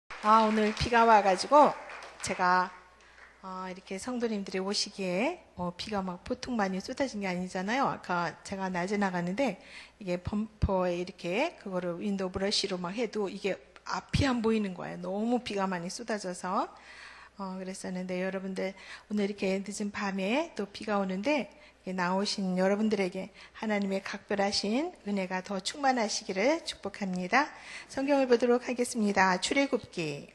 오늘 비가 와가지고 제가 이렇게 성도님들이 오시기에 비가 막 보통 많이 쏟아진 게 아니잖아요. 아까 제가 낮에 나가는데 이게 범퍼에 이렇게 그거를 윈도우 브러쉬로 막 해도 이게 앞이 안 보이는 거예요. 너무 비가 많이 쏟아져서 그랬었는데, 여러분들 오늘 이렇게 늦은 밤에 또 비가 오는데 나오신 여러분들에게 하나님의 각별하신 은혜가 더 충만하시기를 축복합니다. 성경을 보도록 하겠습니다. 출애굽기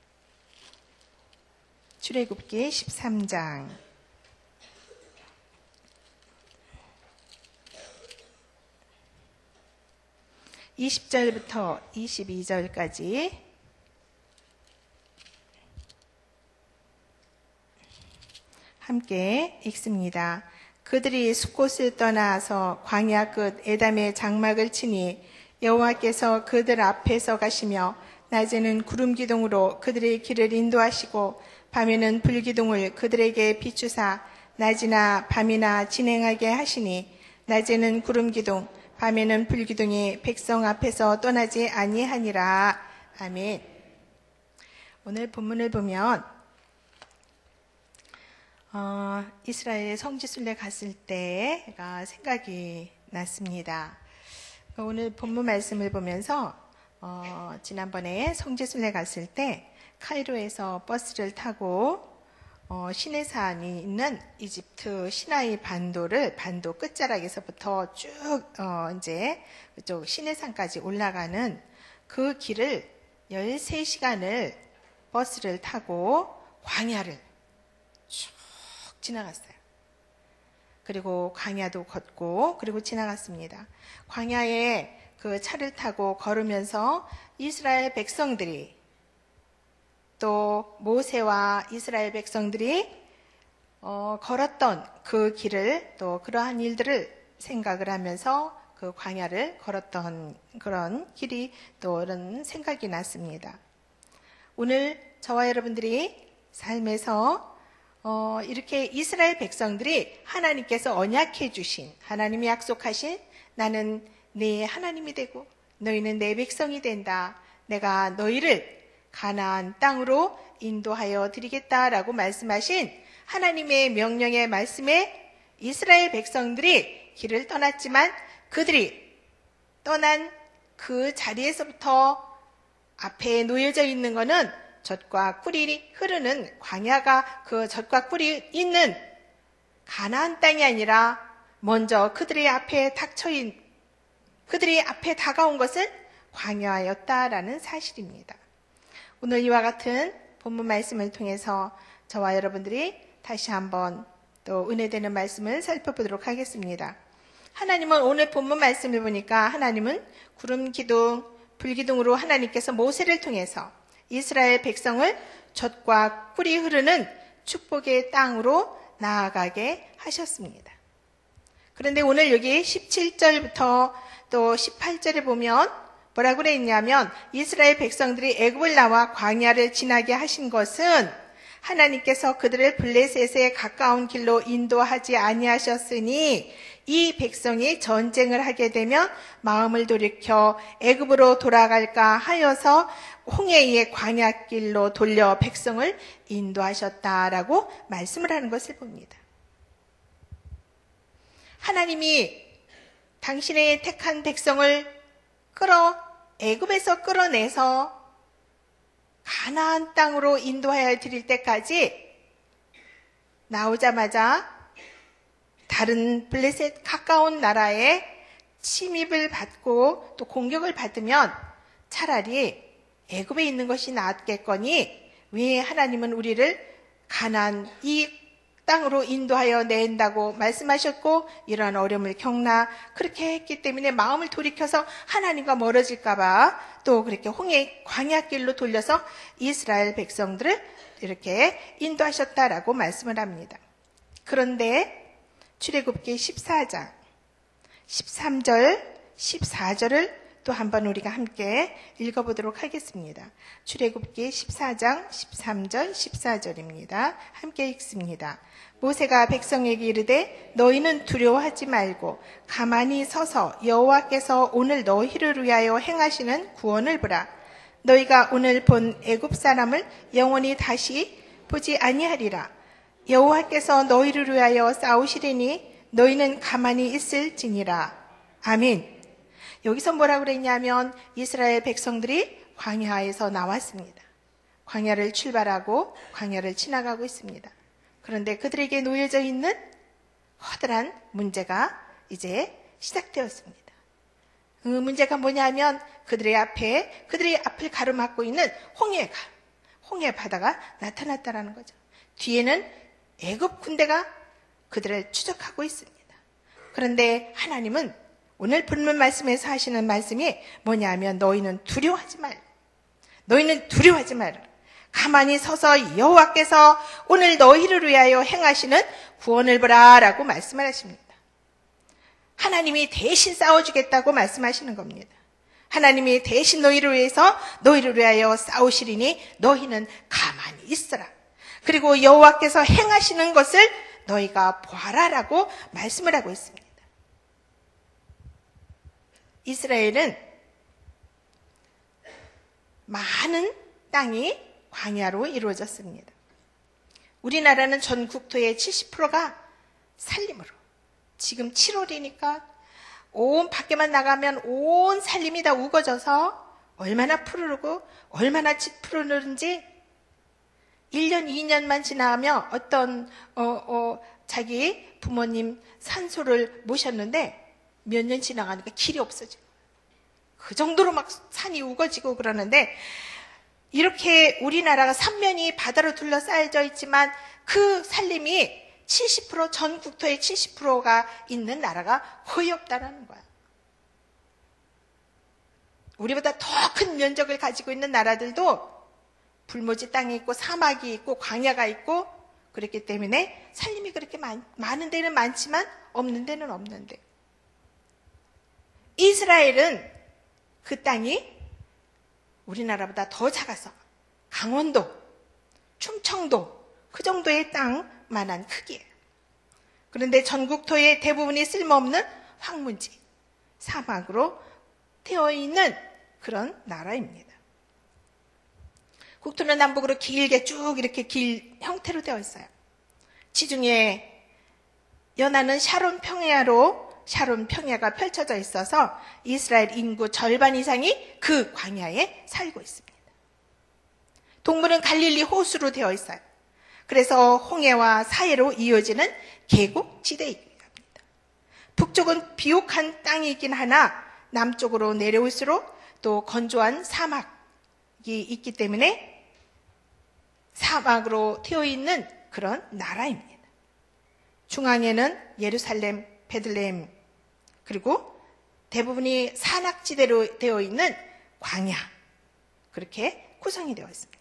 13장 20절부터 22절까지 함께 읽습니다. 그들이 숫곳을 떠나서 광야 끝 에담의 장막을 치니 여호와께서 그들 앞에서 가시며 낮에는 구름 기둥으로 그들의 길을 인도하시고 밤에는 불기둥을 그들에게 비추사 낮이나 밤이나 진행하게 하시니 낮에는 구름 기둥 밤에는 불기둥이 백성 앞에서 떠나지 아니하니라. 아멘. 오늘 본문을 보면 이스라엘 성지순례 갔을 때가 생각이 났습니다. 오늘 본문 말씀을 보면서 지난번에 성지순례 갔을 때 카이로에서 버스를 타고 시내산이 있는 이집트 시나이 반도 끝자락에서부터 쭉 이제 그쪽 시내산까지 올라가는 그 길을 13시간을 버스를 타고 광야를 쭉 지나갔어요. 그리고 광야도 걷고 그리고 지나갔습니다. 광야에 그 차를 타고 걸으면서 이스라엘 백성들이 또 모세와 이스라엘 백성들이 걸었던 그 길을 또 그러한 일들을 생각을 하면서 그 광야를 걸었던 그런 길이 또 이런 생각이 났습니다. 오늘 저와 여러분들이 삶에서 이렇게 이스라엘 백성들이 하나님께서 언약해 주신, 하나님이 약속하신 나는 네 하나님이 되고 너희는 내 백성이 된다. 내가 너희를 가나안 땅으로 인도하여 드리겠다라고 말씀하신 하나님의 명령의 말씀에 이스라엘 백성들이 길을 떠났지만 그들이 떠난 그 자리에서부터 앞에 놓여져 있는 것은 젖과 꿀이 흐르는 광야가 그 젖과 꿀이 있는 가나안 땅이 아니라 먼저 그들의 앞에 그들의 앞에 다가온 것은 광야였다라는 사실입니다. 오늘 이와 같은 본문 말씀을 통해서 저와 여러분들이 다시 한번 또 은혜되는 말씀을 살펴보도록 하겠습니다. 하나님은 오늘 본문 말씀을 보니까 하나님은 구름 기둥, 불기둥으로 하나님께서 모세를 통해서 이스라엘 백성을 젖과 꿀이 흐르는 축복의 땅으로 나아가게 하셨습니다. 그런데 오늘 여기 17절부터 또 18절에 보면 뭐라고 그래 있냐면 이스라엘 백성들이 애굽을 나와 광야를 지나게 하신 것은 하나님께서 그들을 블레셋에 가까운 길로 인도하지 아니하셨으니 이 백성이 전쟁을 하게 되면 마음을 돌이켜 애굽으로 돌아갈까 하여서 홍해의 광야길로 돌려 백성을 인도하셨다라고 말씀을 하는 것을 봅니다. 하나님이 당신의 택한 백성을 애굽에서 끌어내서 가나안 땅으로 인도하여 드릴 때까지 나오자마자 다른 블레셋 가까운 나라에 침입을 받고 또 공격을 받으면 차라리 애굽에 있는 것이 낫겠거니 왜 하나님은 우리를 가나안 이 땅으로 인도하여 낸다고 말씀하셨고 이러한 어려움을 겪나 그렇게 했기 때문에 마음을 돌이켜서 하나님과 멀어질까봐 또 그렇게 홍해 광야길로 돌려서 이스라엘 백성들을 이렇게 인도하셨다라고 말씀을 합니다. 그런데 출애굽기 14장 13절 14절을 또 한번 우리가 함께 읽어보도록 하겠습니다. 출애굽기 14장 13절 14절입니다. 함께 읽습니다. 모세가 백성에게 이르되 너희는 두려워하지 말고 가만히 서서 여호와께서 오늘 너희를 위하여 행하시는 구원을 보라. 너희가 오늘 본 애굽 사람을 영원히 다시 보지 아니하리라. 여호와께서 너희를 위하여 싸우시리니 너희는 가만히 있을지니라. 아멘. 여기서 뭐라고 그랬냐면 이스라엘 백성들이 광야에서 나왔습니다. 광야를 출발하고 광야를 지나가고 있습니다. 그런데 그들에게 놓여져 있는 커다란 문제가 이제 시작되었습니다. 그 문제가 뭐냐면 그들의 앞을 가로막고 있는 홍해 바다가 나타났다라는 거죠. 뒤에는 애굽 군대가 그들을 추적하고 있습니다. 그런데 하나님은 오늘 본문 말씀에서 하시는 말씀이 뭐냐면 너희는 두려워하지 말라. 가만히 서서 여호와께서 오늘 너희를 위하여 행하시는 구원을 보라라고 말씀을 하십니다. 하나님이 대신 싸워주겠다고 말씀하시는 겁니다. 하나님이 대신 너희를 위하여 싸우시리니 너희는 가만히 있어라. 그리고 여호와께서 행하시는 것을 너희가 보아라라고 말씀을 하고 있습니다. 이스라엘은 많은 땅이 광야로 이루어졌습니다. 우리나라는 전 국토의 70%가 산림으로, 지금 7월이니까 온 밖에만 나가면 온 산림이 다 우거져서 얼마나 푸르르고 얼마나 푸르르는지 1년, 2년만 지나면 어떤 자기 부모님 산소를 모셨는데 몇 년 지나가니까 길이 없어지고 그 정도로 막 산이 우거지고 그러는데 이렇게 우리나라가 삼면이 바다로 둘러싸여져 있지만 그 산림이 70%, 전 국토의 70%가 있는 나라가 거의 없다라는 거야. 우리보다 더 큰 면적을 가지고 있는 나라들도 불모지 땅이 있고 사막이 있고 광야가 있고 그렇기 때문에 산림이 그렇게 많은 데는 많지만 없는 데는 없는데 이스라엘은 그 땅이 우리나라보다 더 작아서 강원도, 충청도 그 정도의 땅만한 크기예요. 그런데 전국토의 대부분이 쓸모없는 황무지, 사막으로 되어 있는 그런 나라입니다. 국토는 남북으로 길게 쭉 이렇게 길 형태로 되어 있어요. 지중해 연안은 샤론 평야가 펼쳐져 있어서 이스라엘 인구 절반 이상이 그 광야에 살고 있습니다. 동물은 갈릴리 호수로 되어 있어요. 그래서 홍해와 사해로 이어지는 계곡지대입니다. 북쪽은 비옥한 땅이긴 하나 남쪽으로 내려올수록 또 건조한 사막이 있기 때문에 사막으로 되어 있는 그런 나라입니다. 중앙에는 예루살렘, 베들레헴, 그리고 대부분이 산악지대로 되어 있는 광야, 그렇게 구성이 되어 있습니다.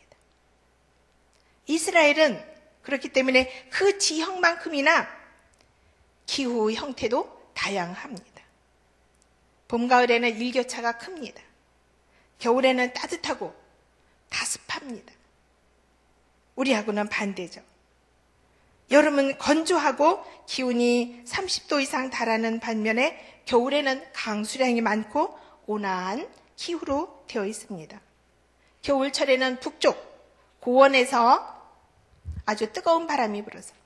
이스라엘은 그렇기 때문에 그 지형만큼이나 기후 형태도 다양합니다. 봄, 가을에는 일교차가 큽니다. 겨울에는 따뜻하고 다습합니다. 우리하고는 반대죠. 여름은 건조하고 기온이 30도 이상 달하는 반면에 겨울에는 강수량이 많고 온화한 기후로 되어 있습니다. 겨울철에는 북쪽 고원에서 아주 뜨거운 바람이 불어서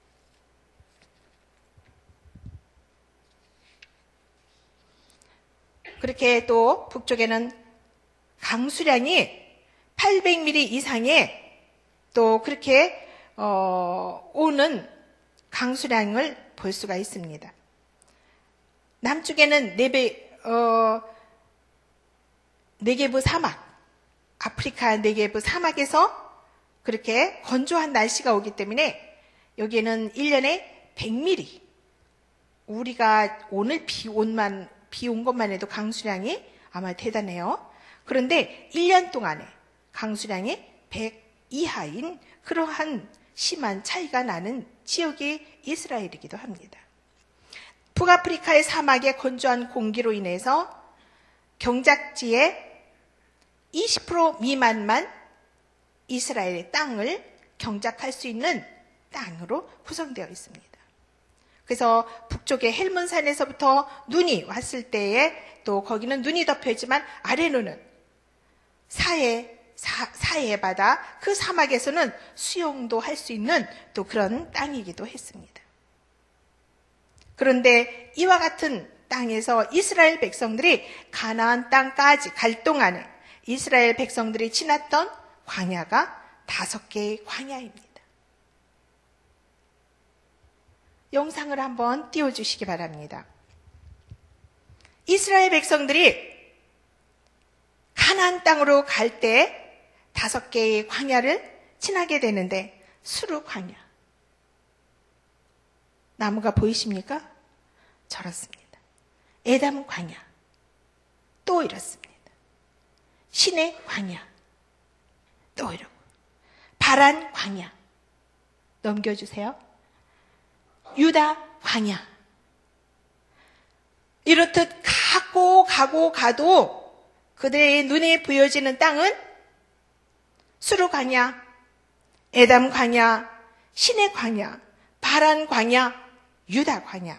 그렇게 또 북쪽에는 강수량이 800mm 이상의 또 그렇게 오는 강수량을 볼 수가 있습니다. 남쪽에는 네게브 사막, 아프리카 네게브 사막에서 그렇게 건조한 날씨가 오기 때문에 여기에는 1년에 100mm, 우리가 오늘 비 온 것만 해도 강수량이 아마 대단해요. 그런데 1년 동안에 강수량이 100 이하인 그러한 심한 차이가 나는 지역이 이스라엘이기도 합니다. 북아프리카의 사막의 건조한 공기로 인해서 경작지의 20% 미만만 이스라엘의 땅을 경작할 수 있는 땅으로 구성되어 있습니다. 그래서 북쪽의 헬몬산에서부터 눈이 왔을 때에 또 거기는 눈이 덮여 있지만 아래로는 사해 바다, 그 사막에서는 수영도 할 수 있는 또 그런 땅이기도 했습니다. 그런데 이와 같은 땅에서 이스라엘 백성들이 가나안 땅까지 갈 동안에 이스라엘 백성들이 지났던 광야가 5개의 광야입니다. 영상을 한번 띄워주시기 바랍니다. 이스라엘 백성들이 가나안 땅으로 갈 때 5개의 광야를 지나게 되는데, 수르 광야. 나무가 보이십니까? 저렇습니다. 에담 광야. 또 이렇습니다. 신의 광야. 또 이러고. 바란 광야. 넘겨주세요. 유다 광야. 이렇듯 가도 그들의 눈에 보여지는 땅은 수르 광야, 에담 광야, 신의 광야, 바란 광야, 유다 광야.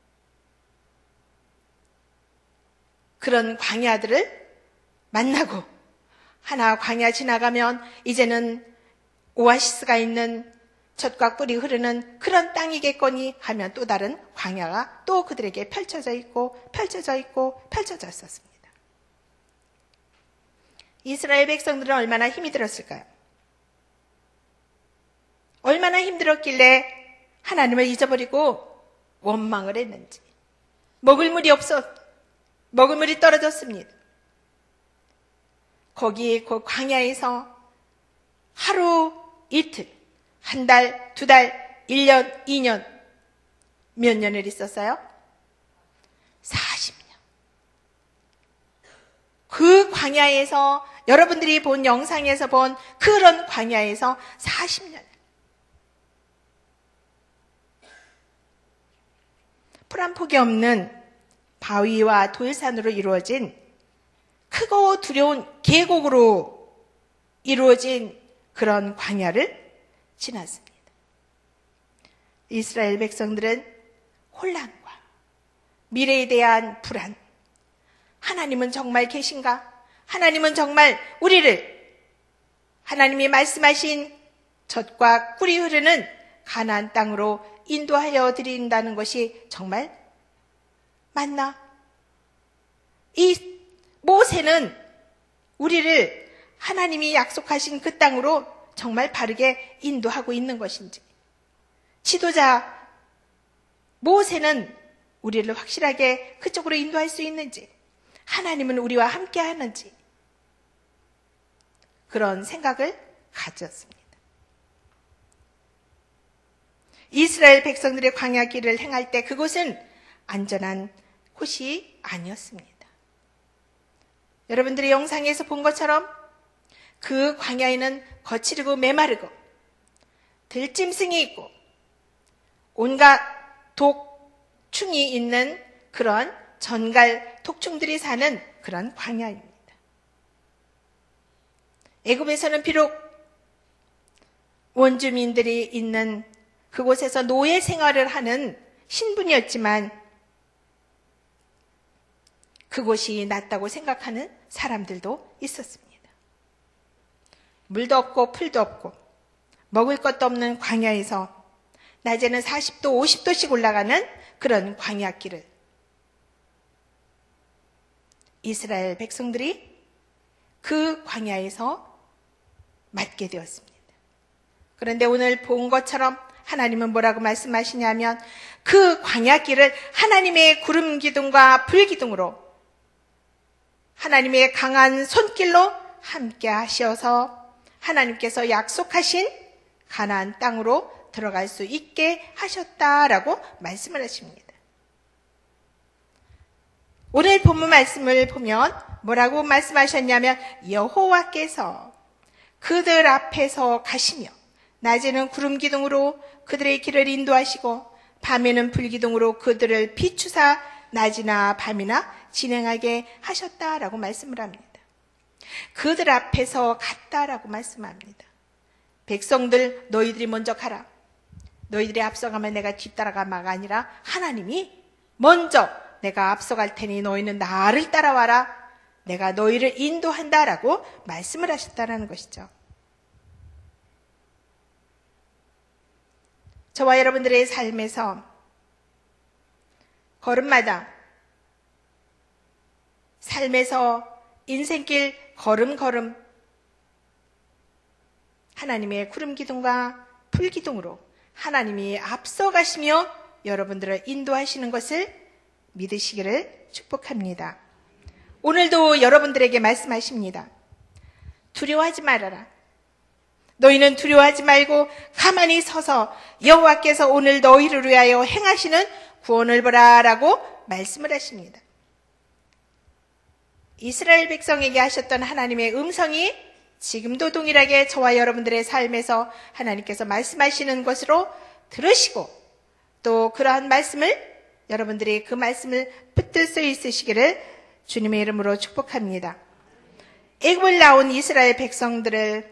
그런 광야들을 만나고, 하나 광야 지나가면 이제는 오아시스가 있는 젖과 꿀이 흐르는 그런 땅이겠거니 하면 또 다른 광야가 또 그들에게 펼쳐져 있었습니다. 이스라엘 백성들은 얼마나 힘이 들었을까요? 얼마나 힘들었길래 하나님을 잊어버리고 원망을 했는지. 먹을 물이 떨어졌습니다. 거기 그 광야에서 하루, 이틀, 한 달, 2달, 1년, 2년, 몇 년을 있었어요? 40년. 그 광야에서, 여러분들이 본 영상에서 본 그런 광야에서 40년. 풀 한 폭이 없는 바위와 돌산으로 이루어진 크고 두려운 계곡으로 이루어진 그런 광야를 지났습니다. 이스라엘 백성들은 혼란과 미래에 대한 불안, 하나님은 정말 계신가? 하나님은 정말 우리를 하나님이 말씀하신 젖과 꿀이 흐르는 가나안 땅으로 인도하여 드린다는 것이 정말 맞나? 이 모세는 우리를 하나님이 약속하신 그 땅으로 정말 바르게 인도하고 있는 것인지, 지도자 모세는 우리를 확실하게 그쪽으로 인도할 수 있는지, 하나님은 우리와 함께 하는지, 그런 생각을 가졌습니다. 이스라엘 백성들의 광야 길을 행할 때 그곳은 안전한 곳이 아니었습니다. 여러분들이 영상에서 본 것처럼 그 광야에는 거칠고 메마르고 들짐승이 있고 온갖 독충이 있는 그런 전갈 독충들이 사는 그런 광야입니다. 애굽에서는 비록 원주민들이 있는 그곳에서 노예 생활을 하는 신분이었지만 그곳이 낫다고 생각하는 사람들도 있었습니다. 물도 없고 풀도 없고 먹을 것도 없는 광야에서 낮에는 40도, 50도씩 올라가는 그런 광야길을 이스라엘 백성들이 그 광야에서 맞게 되었습니다. 그런데 오늘 본 것처럼 하나님은 뭐라고 말씀하시냐면 그 광야길을 하나님의 구름 기둥과 불 기둥으로 하나님의 강한 손길로 함께 하셔서 하나님께서 약속하신 가나안 땅으로 들어갈 수 있게 하셨다라고 말씀을 하십니다. 오늘 본문 말씀을 보면 뭐라고 말씀하셨냐면 여호와께서 그들 앞에서 가시며 낮에는 구름 기둥으로 그들의 길을 인도하시고 밤에는 불 기둥으로 그들을 비추사 낮이나 밤이나 진행하게 하셨다라고 말씀을 합니다. 그들 앞에서 갔다라고 말씀합니다. 백성들 너희들이 먼저 가라. 너희들이 앞서가면 내가 뒤따라가마가 아니라 하나님이 먼저 내가 앞서갈 테니 너희는 나를 따라와라 내가 너희를 인도한다라고 말씀을 하셨다라는 것이죠. 저와 여러분들의 삶에서 걸음마다 삶에서 인생길 걸음걸음 하나님의 구름기둥과 불기둥으로 하나님이 앞서가시며 여러분들을 인도하시는 것을 믿으시기를 축복합니다. 오늘도 여러분들에게 말씀하십니다. 두려워하지 말아라. 너희는 두려워하지 말고 가만히 서서 여호와께서 오늘 너희를 위하여 행하시는 구원을 보라 라고 말씀을 하십니다. 이스라엘 백성에게 하셨던 하나님의 음성이 지금도 동일하게 저와 여러분들의 삶에서 하나님께서 말씀하시는 것으로 들으시고 또 그러한 말씀을 여러분들이 그 말씀을 붙들 수 있으시기를 주님의 이름으로 축복합니다. 애굽을 나온 이스라엘 백성들을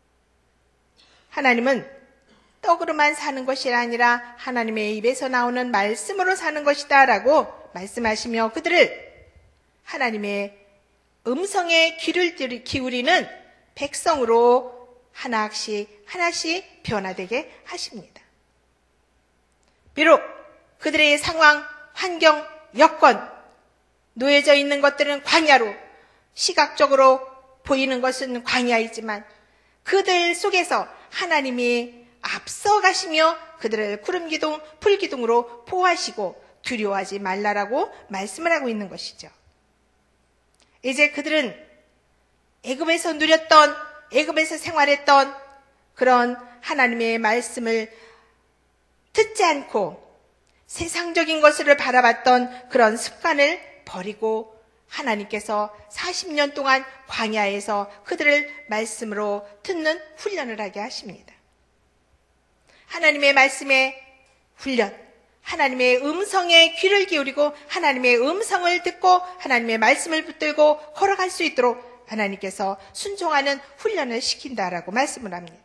하나님은 떡으로만 사는 것이 아니라 하나님의 입에서 나오는 말씀으로 사는 것이다 라고 말씀하시며 그들을 하나님의 음성에 귀를 기울이는 백성으로 하나씩 하나씩 변화되게 하십니다. 비록 그들의 상황, 환경, 여건, 놓여져 있는 것들은 광야로 시각적으로 보이는 것은 광야이지만 그들 속에서 하나님이 앞서가시며 그들을 구름기둥, 불기둥으로 보호하시고 두려워하지 말라라고 말씀을 하고 있는 것이죠. 이제 그들은 애굽에서 누렸던, 애굽에서 생활했던 그런 하나님의 말씀을 듣지 않고 세상적인 것을 바라봤던 그런 습관을 버리고 하나님께서 40년 동안 광야에서 그들을 말씀으로 듣는 훈련을 하게 하십니다. 하나님의 말씀에 훈련, 하나님의 음성에 귀를 기울이고 하나님의 음성을 듣고 하나님의 말씀을 붙들고 걸어갈 수 있도록 하나님께서 순종하는 훈련을 시킨다라고 말씀을 합니다.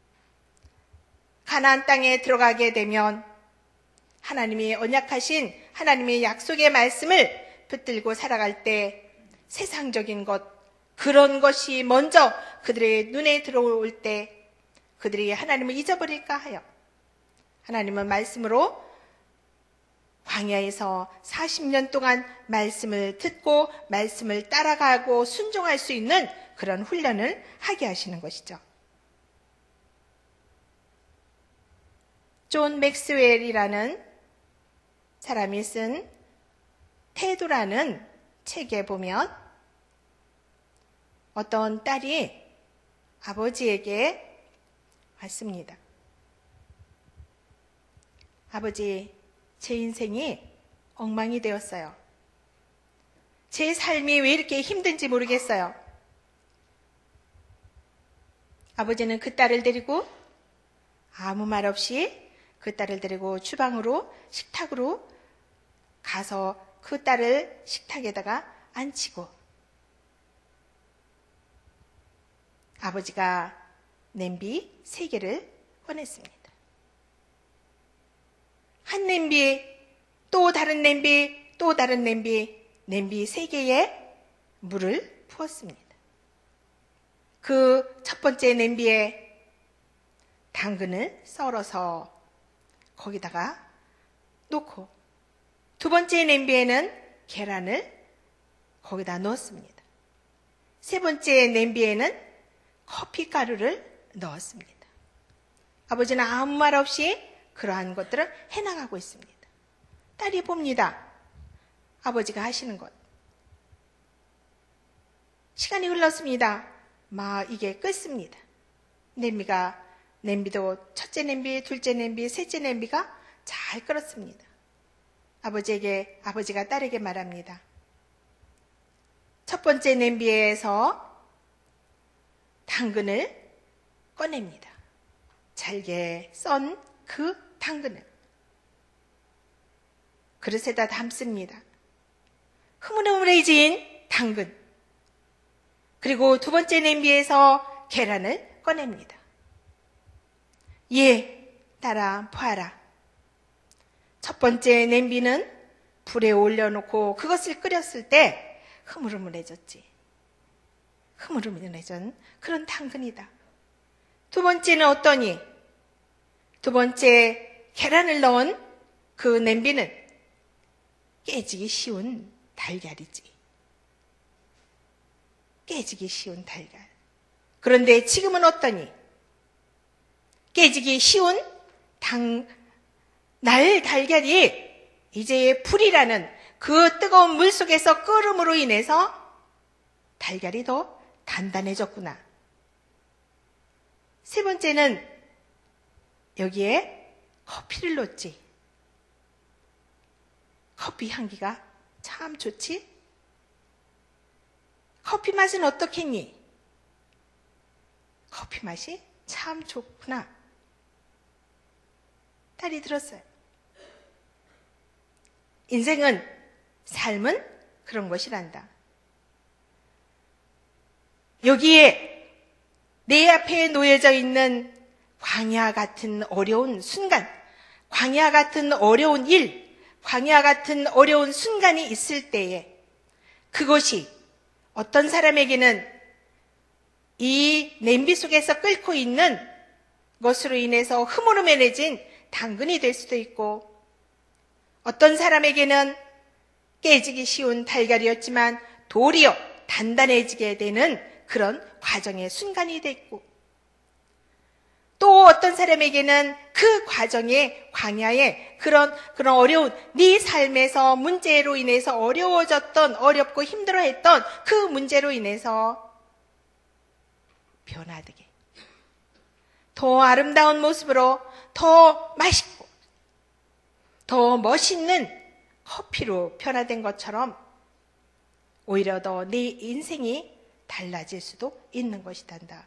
가나안 땅에 들어가게 되면 하나님이 언약하신 하나님의 약속의 말씀을 붙들고 살아갈 때 세상적인 것, 그런 것이 먼저 그들의 눈에 들어올 때 그들이 하나님을 잊어버릴까 하여 하나님은 말씀으로 광야에서 40년 동안 말씀을 듣고 말씀을 따라가고 순종할 수 있는 그런 훈련을 하게 하시는 것이죠. 존 맥스웰이라는 사람이 쓴 태도라는 책에 보면 어떤 딸이 아버지에게 왔습니다. 아버지, 제 인생이 엉망이 되었어요. 제 삶이 왜 이렇게 힘든지 모르겠어요. 아버지는 그 딸을 데리고 아무 말 없이 그 딸을 데리고 주방으로 식탁으로 가서 그 딸을 식탁에다가 앉히고 아버지가 냄비 3개를 꺼냈습니다. 한 냄비, 또 다른 냄비, 또 다른 냄비, 냄비 3개에 물을 부었습니다. 그 첫 번째 냄비에 당근을 썰어서 거기다가 놓고 두 번째 냄비에는 계란을 거기다 넣었습니다. 세 번째 냄비에는 커피 가루를 넣었습니다. 아버지는 아무 말 없이 그러한 것들을 해나가고 있습니다. 딸이 봅니다. 아버지가 하시는 것. 시간이 흘렀습니다. 막 이게 끓습니다. 냄비도 첫째 냄비, 둘째 냄비, 셋째 냄비가 잘 끓었습니다. 아버지가 딸에게 말합니다. 첫 번째 냄비에서 당근을 꺼냅니다. 잘게 썬 그 당근을 그릇에다 담습니다. 흐물흐물해진 당근. 그리고 두 번째 냄비에서 계란을 꺼냅니다. 예, 딸아, 봐라. 첫 번째 냄비는 불에 올려놓고 그것을 끓였을 때 흐물흐물해졌지. 흐물흐물해진 그런 당근이다. 두 번째는 어떠니? 두 번째, 계란을 넣은 그 냄비는 깨지기 쉬운 달걀이지. 깨지기 쉬운 달걀. 그런데 지금은 어떠니? 깨지기 쉬운 날 달걀이 이제 불이라는 그 뜨거운 물 속에서 끓음으로 인해서 달걀이 더 단단해졌구나. 세 번째는 여기에 커피를 넣었지. 커피 향기가 참 좋지? 커피 맛은 어떻겠니? 커피 맛이 참 좋구나. 딸이 들었어요. 인생은, 삶은 그런 것이란다. 여기에 내 앞에 놓여져 있는 광야 같은 어려운 순간, 광야 같은 어려운 일, 광야 같은 어려운 순간이 있을 때에 그것이 어떤 사람에게는 이 냄비 속에서 끓고 있는 것으로 인해서 흐물흐물해진 당근이 될 수도 있고, 어떤 사람에게는 깨지기 쉬운 달걀이었지만 도리어 단단해지게 되는 그런 과정의 순간이 됐고, 또 어떤 사람에게는 그 과정의 광야의 그런 어려운 네 삶에서 문제로 인해서 어렵고 힘들어했던 그 문제로 인해서 변화되게, 더 아름다운 모습으로 더 맛있고 더 멋있는 커피로 변화된 것처럼 오히려 더 네 인생이 달라질 수도 있는 것이단다.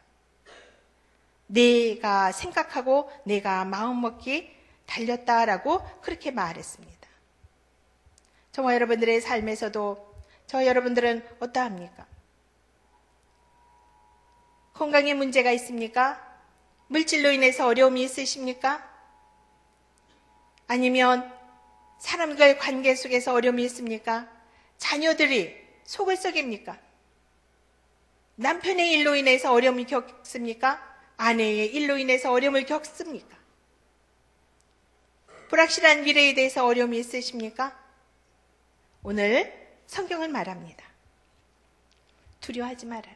내가 생각하고 내가 마음먹기 달렸다라고 그렇게 말했습니다. 저와 여러분들의 삶에서도 저와 여러분들은 어떠합니까? 건강에 문제가 있습니까? 물질로 인해서 어려움이 있으십니까? 아니면 사람과의 관계 속에서 어려움이 있습니까? 자녀들이 속을 썩입니까? 남편의 일로 인해서 어려움을 겪습니까? 아내의 일로 인해서 어려움을 겪습니까? 불확실한 미래에 대해서 어려움이 있으십니까? 오늘 성경은 말합니다. 두려워하지 말아라.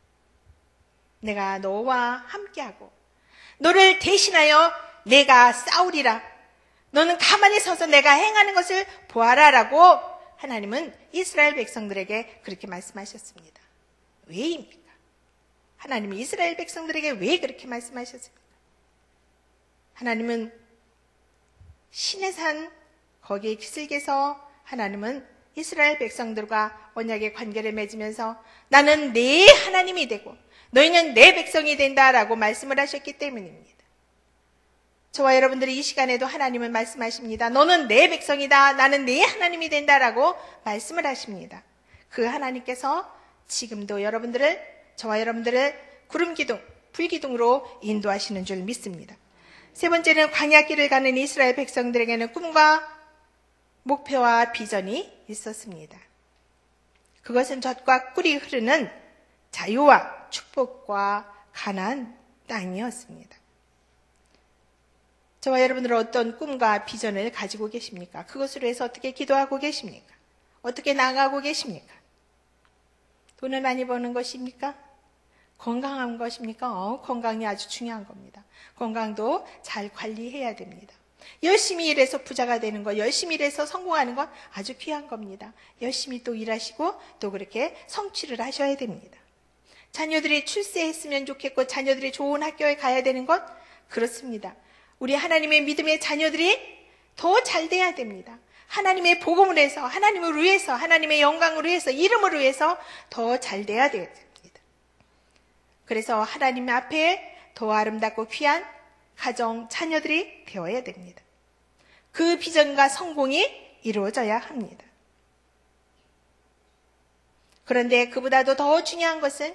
내가 너와 함께하고 너를 대신하여 내가 싸우리라. 너는 가만히 서서 내가 행하는 것을 보아라라고 하나님은 이스라엘 백성들에게 그렇게 말씀하셨습니다. 왜입니까? 하나님이 이스라엘 백성들에게 왜 그렇게 말씀하셨습니까? 하나님은 신의 산 거기에 기슭에서 하나님은 이스라엘 백성들과 언약의 관계를 맺으면서 나는 네 하나님이 되고 너희는 내 백성이 된다라고 말씀을 하셨기 때문입니다. 저와 여러분들이 이 시간에도 하나님은 말씀하십니다. 너는 내 백성이다. 나는 네 하나님이 된다라고 말씀을 하십니다. 그 하나님께서 지금도 저와 여러분들을 구름기둥, 불기둥으로 인도하시는 줄 믿습니다. 세 번째는 광야길을 가는 이스라엘 백성들에게는 꿈과 목표와 비전이 있었습니다. 그것은 젖과 꿀이 흐르는 자유와 축복과 가나안 땅이었습니다. 저와 여러분들은 어떤 꿈과 비전을 가지고 계십니까? 그것으로 해서 어떻게 기도하고 계십니까? 어떻게 나아가고 계십니까? 돈을 많이 버는 것입니까? 건강한 것입니까? 건강이 아주 중요한 겁니다. 건강도 잘 관리해야 됩니다. 열심히 일해서 부자가 되는 것, 열심히 일해서 성공하는 것 아주 귀한 겁니다. 열심히 또 일하시고 또 그렇게 성취를 하셔야 됩니다. 자녀들이 출세했으면 좋겠고 자녀들이 좋은 학교에 가야 되는 것 그렇습니다. 우리 하나님의 믿음의 자녀들이 더 잘 돼야 됩니다. 하나님의 복음을 해서, 하나님을 위해서, 하나님의 영광을 위해서, 이름을 위해서 더 잘 돼야 됩니다. 그래서 하나님 앞에 더 아름답고 귀한 가정, 자녀들이 되어야 됩니다. 그 비전과 성공이 이루어져야 합니다. 그런데 그보다도 더 중요한 것은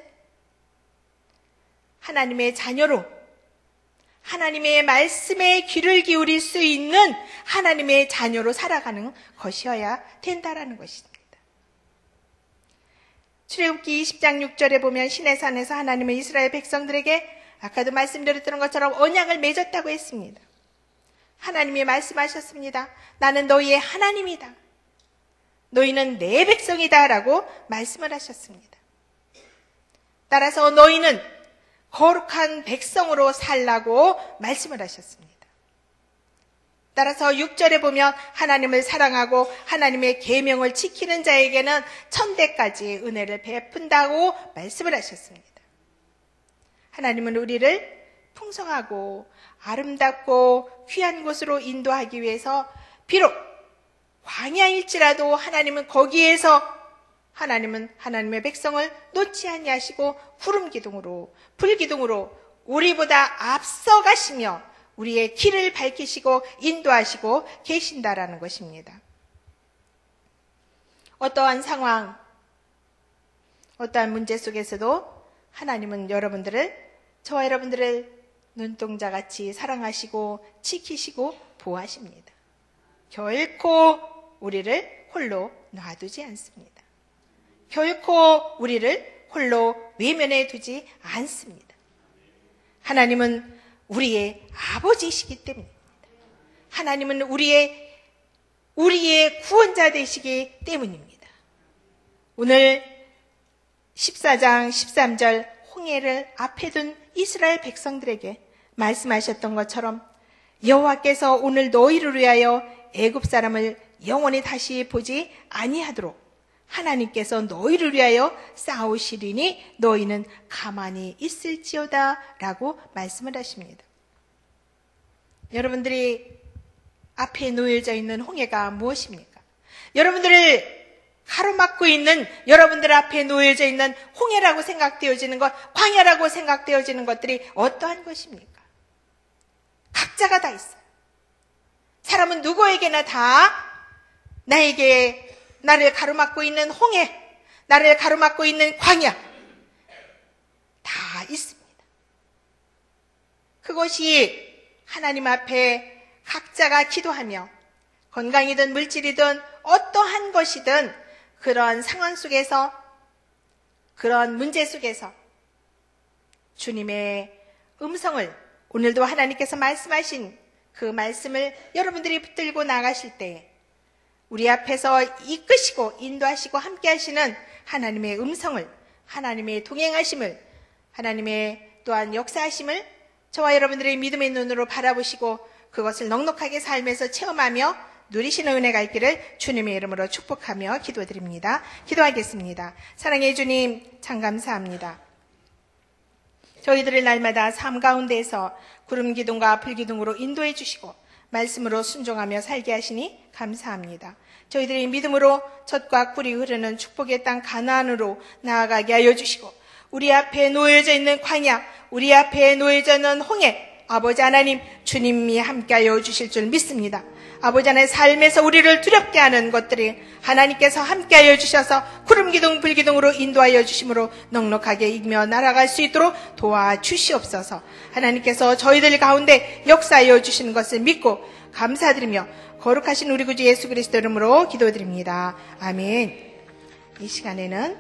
하나님의 자녀로 하나님의 말씀에 귀를 기울일 수 있는 하나님의 자녀로 살아가는 것이어야 된다라는 것입니다. 출애굽기 20장 6절에 보면 시내산에서 하나님은 이스라엘 백성들에게 아까도 말씀드렸던 것처럼 언약을 맺었다고 했습니다. 하나님이 말씀하셨습니다. 나는 너희의 하나님이다. 너희는 내 백성이다 라고 말씀을 하셨습니다. 따라서 너희는 거룩한 백성으로 살라고 말씀을 하셨습니다. 따라서 6절에 보면 하나님을 사랑하고 하나님의 계명을 지키는 자에게는 천대까지 은혜를 베푼다고 말씀을 하셨습니다. 하나님은 우리를 풍성하고 아름답고 귀한 곳으로 인도하기 위해서 비록 광야일지라도 하나님은 거기에서 하나님은 하나님의 백성을 놓지 아니하시고 구름 기둥으로 불 기둥으로 우리보다 앞서가시며 우리의 길을 밝히시고 인도하시고 계신다라는 것입니다. 어떠한 상황, 어떠한 문제 속에서도 하나님은 저와 여러분들을 눈동자같이 사랑하시고 지키시고 보호하십니다. 결코 우리를 홀로 놔두지 않습니다. 결코 우리를 홀로 외면해 두지 않습니다. 하나님은 우리의 아버지이시기 때문입니다. 하나님은 우리의 구원자 되시기 때문입니다. 오늘 14장 13절 홍해를 앞에 둔 이스라엘 백성들에게 말씀하셨던 것처럼 여호와께서 오늘 너희를 위하여 애굽 사람을 영원히 다시 보지 아니하도록 하나님께서 너희를 위하여 싸우시리니 너희는 가만히 있을지어다 라고 말씀을 하십니다. 여러분들이 앞에 놓여져 있는 홍해가 무엇입니까? 여러분들을 가로막고 있는, 여러분들 앞에 놓여져 있는 홍해라고 생각되어지는 것, 광야라고 생각되어지는 것들이 어떠한 것입니까? 각자가 다 있어요. 사람은 누구에게나 다 나를 가로막고 있는 홍해, 나를 가로막고 있는 광야 다 있습니다. 그것이 하나님 앞에 각자가 기도하며 건강이든 물질이든 어떠한 것이든 그런 상황 속에서, 그런 문제 속에서 주님의 음성을, 오늘도 하나님께서 말씀하신 그 말씀을 여러분들이 붙들고 나가실 때에 우리 앞에서 이끄시고 인도하시고 함께 하시는 하나님의 음성을, 하나님의 동행하심을, 하나님의 또한 역사하심을 저와 여러분들의 믿음의 눈으로 바라보시고 그것을 넉넉하게 삶에서 체험하며 누리시는 은혜가 있기를 주님의 이름으로 축복하며 기도드립니다. 기도하겠습니다. 사랑의 주님, 참 감사합니다. 저희들을 날마다 삶 가운데에서 구름 기둥과 불 기둥으로 인도해 주시고 말씀으로 순종하며 살게 하시니 감사합니다. 저희들이 믿음으로 젖과 꿀이 흐르는 축복의 땅 가나안으로 나아가게 하여 주시고 우리 앞에 놓여져 있는 광야, 우리 앞에 놓여져 있는 홍해, 아버지 하나님 주님이 함께하여 주실 줄 믿습니다. 아버지 하나님 삶에서 우리를 두렵게 하는 것들이 하나님께서 함께하여 주셔서 구름기둥 불기둥으로 인도하여 주심으로 넉넉하게 이기며 날아갈 수 있도록 도와주시옵소서. 하나님께서 저희들 가운데 역사하여 주시는 것을 믿고 감사드리며 거룩하신 우리 구주 예수 그리스도 이름으로 기도드립니다. 아멘. 이 시간에는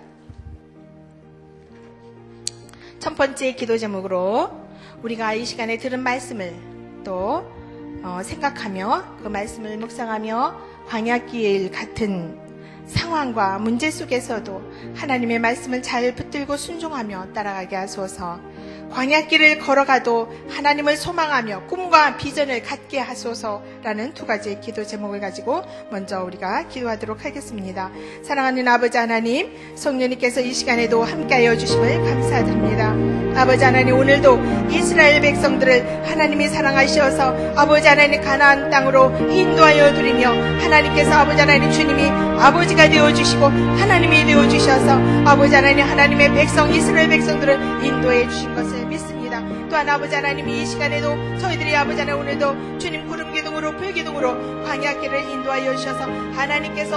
첫 번째 기도 제목으로 우리가 이 시간에 들은 말씀을 또 생각하며 그 말씀을 묵상하며 광야길 같은 상황과 문제 속에서도 하나님의 말씀을 잘 붙들고 순종하며 따라가게 하소서. 광야길을 걸어가도 하나님을 소망하며 꿈과 비전을 갖게 하소서라는 두 가지의 기도 제목을 가지고 먼저 우리가 기도하도록 하겠습니다. 사랑하는 아버지 하나님, 성령님께서 이 시간에도 함께하여 주심을 감사드립니다. 아버지 하나님, 오늘도 이스라엘 백성들을 하나님이 사랑하셔서 아버지 하나님 가나안 땅으로 인도하여 드리며 하나님께서 아버지 하나님 주님이 아버지가 되어주시고 하나님이 되어주셔서 아버지 하나님 하나님의 백성 이스라엘 백성들을 인도해 주신 것을 믿습니다. 또한 아버지 하나님 이 시간에도 저희들이 아버지 하나님 오늘도 주님 구름기둥으로 불기둥으로 광야길을 인도하여 주셔서 하나님께서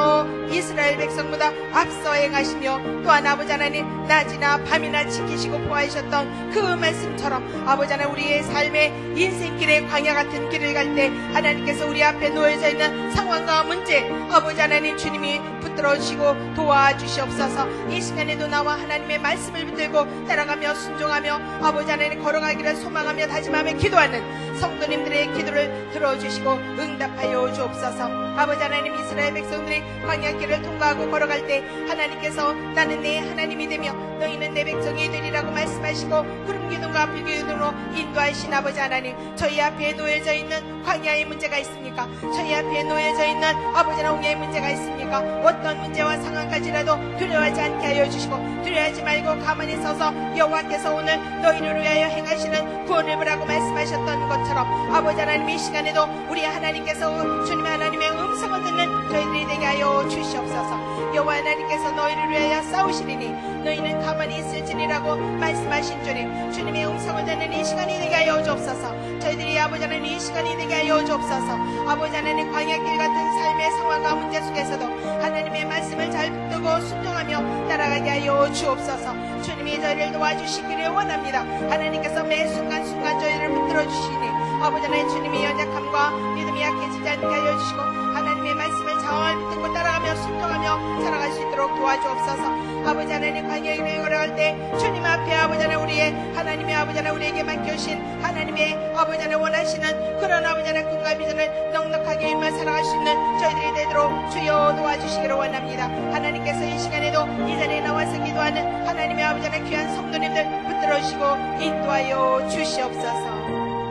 이스라엘 백성보다 앞서 행하시며 또한 아버지 하나님 낮이나 밤이나 지키시고 보호하셨던 그 말씀처럼 아버지 하나님 우리의 삶의 인생길의 광야 같은 길을 갈 때 하나님께서 우리 앞에 놓여져 있는 상황과 문제 아버지 하나님 주님이 붙들어주시고 도와주시옵소서. 이 시간에도 나와 하나님의 말씀을 붙들고 따라가며 순종하며 아버지 하나님 걸어가기를 소망하며 다짐하며 기도하는 성도님들의 기도를 들어주시고 응답하여 주옵소서. 아버지 하나님 이스라엘 백성들이 광야길을 통과하고 걸어갈 때 하나님께서 나는 내 하나님이 되며 너희는 내 백성이 되리라고 말씀하시고 구름기둥과 불기둥으로 인도하신 아버지 하나님 저희 앞에 놓여져 있는 광야의 문제가 있습니까? 저희 앞에 놓여져 있는 아버지 하나님의 문제가 있습니까? 어떤 문제와 상황까지라도 두려워하지 않게 하여 주시고 두려워하지 말고 가만히 서서 여호와께서 오늘 너희를 위하여 행하시는 구원을 보라고 말씀하셨던 것처럼 아버지 하나님 이 시간에도 우리 하나님께서 주님 하나님의 음성을 듣는 저희들이 되게 하여 주시옵소서. 여호와 하나님께서 너희를 위하여 싸우시리니 너희는 가만히 있을지니라고 말씀하신 주님의 음성을 듣는 이 시간이 되게 하여 주옵소서. 저희들이 아버지 하나님 이 시간이 되게 하여 주옵소서. 아버지 하나님 광야길 같은 삶의 상황과 문제 속에서도 하나님의 말씀을 잘 듣고 순종하며 따라가게 하여 주옵소서. 주님이 저희를 도와주시기를 원합니다. 하나님께서 매 순간순간 저희를 붙들어 주시니 아버지 하나님 주님의 연약함과 믿음이 약해지지 않게 하여 주시고 하나님의 말씀을 잘 듣고 따라가며 순종하며 살아갈 수 있도록 도와주옵소서. 아버지 하나님 광야길을 걸어갈 때 주님 앞에 아버지 하나님 우리의 하나님의 아버지 하나님 우리에게 맡겨주신 하나님의 아버지 하나님 원하시는 그런 아버지 하나님 꿈과 비전을 넉넉하게 임하 살아갈 수 있는 저희들이 되도록 주여 도와주시기를 원합니다. 하나님께서 이 시간에도 이 자리에 나와서 기도하는 하나님의 아버지 하나님 귀한 성도님들 붙들어주시고 인도하여 주시옵소서.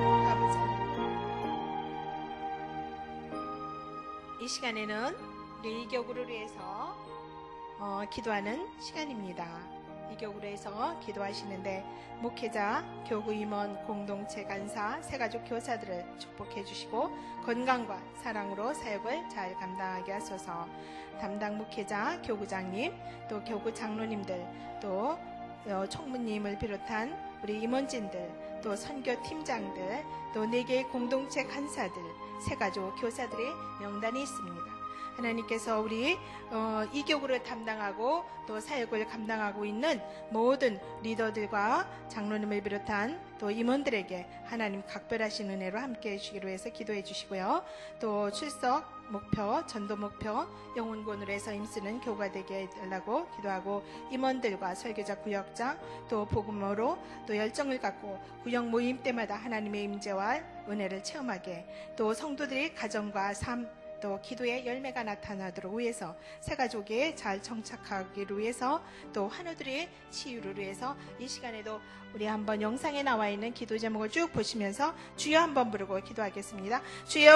이 시간에는 우리 이교구를 위해서 기도하는 시간입니다. 이교구를 해서 기도하시는데 목회자, 교구 임원, 공동체 간사, 새가족 교사들을 축복해 주시고 건강과 사랑으로 사역을 잘 감당하게 하소서. 담당 목회자, 교구장님, 또 교구 장로님들, 또 총무님을 비롯한 우리 임원진들, 또 선교팀장들, 또 4개의 공동체 간사들, 새가족 교사들의 명단이 있습니다. 하나님께서 우리 이교구를 담당하고 또 사역을 감당하고 있는 모든 리더들과 장로님을 비롯한 또 임원들에게 하나님 각별하신 은혜로 함께해 주시기로 해서 기도해 주시고요. 또 출석 목표, 전도 목표, 영혼권으로 해서 힘쓰는 교구가 되게 해달라고 기도하고 임원들과 설교자 구역장 또 복음으로 또 열정을 갖고 구역 모임 때마다 하나님의 임재와 은혜를 체험하게 또 성도들이 가정과 삶 또 기도의 열매가 나타나도록 위해서 새가족에 잘 정착하기를 위해서 또 환우들의 치유를 위해서 이 시간에도 우리 한번 영상에 나와 있는 기도 제목을 쭉 보시면서 주여 한번 부르고 기도하겠습니다. 주여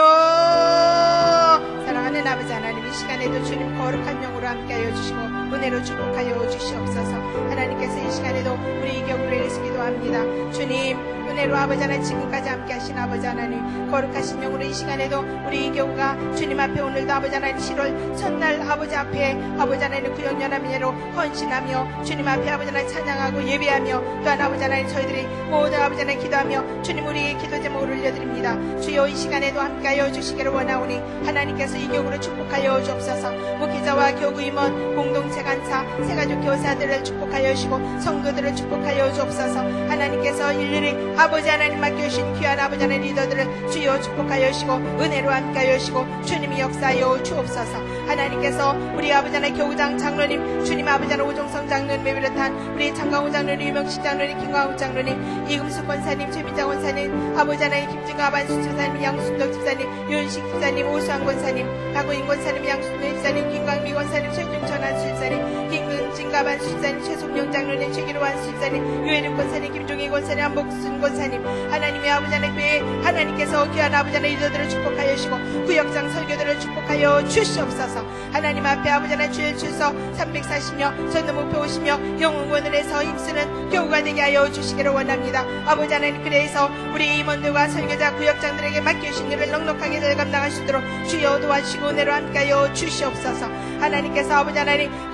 사랑하는 아버지 하나님 이 시간에도 주님 거룩한 명으로 함께하여 주시고 은혜로 축복하여 주시옵소서. 하나님께서 이 시간에도 우리 이교구를 위해서 기도합니다. 주님 은혜로 아버지 하나님 지금까지 함께하신 아버지 하나님 거룩하신 명으로 이 시간에도 우리 이교구가 주님 앞에 오늘도 아버지 하나님 7월 첫날 아버지 앞에 아버지 하나님 구역연합인회로 헌신하며 주님 앞에 아버지 하나님 찬양하고 예배하며 또한 아버지 하나님 저희들이 모든 아버지 하나님 기도하며 주님 우리의 기도 제목을 올려드립니다. 주여 이 시간에도 함께하여 주시기를 원하오니 하나님께서 이 교구를 축복하여 주옵소서. 목회자와 교구 임원 공동체 간사 새가족 교사들을 축복하여 주시고 성도들을 축복하여 주옵소서. 하나님께서 일일이 아버지 하나님 맡겨주신 귀한 아버지 하나님 리더들을 주여 축복하여 주시고 은혜로 함께하여 주시고 주님이 역사하여 주옵소서. 하나님께서 우리 아버지 하나님 교구장 장로님 주님 아버지 하나님 오종성 장로님을 비롯한 우리 장강호 장로님 유명식 장로님 김광욱 장로님 이금숙 권사님 최민장 권사님 아버지 하나님 김진가 반수 집사님 양순덕 집사님 유은식 집사님 오수환 권사님 박우인 권사님 양순덕 집사님 김광미 권사님 최준천 한수 집사님 김진가 반수 집사님 최송영 장로님 최기로 한수 집사님 유해림 권사님 김종희 권사님 한복순 권사님 하나님의 아버지 하나님 교회 하나님께서 귀한 아버지 하나님 리더들을 축복하여 주시고 구역장 설교들을 축복하여 주시옵소서. 하나님 앞에 아버지 하나님 주일 출석 340명 전도 목표 50명 영웅원을 해서 힘쓰는 교구가 되게 하여 주시기를 원합니다. 아버지 하나님 그래서 우리 임원들과 설교자 구역장들에게 맡겨주신 일을 넉넉하게 잘 감당할 수 있도록 주여 도와주시고 은혜로 함께하여 주시옵소서. 하나님께서 아버지 하나님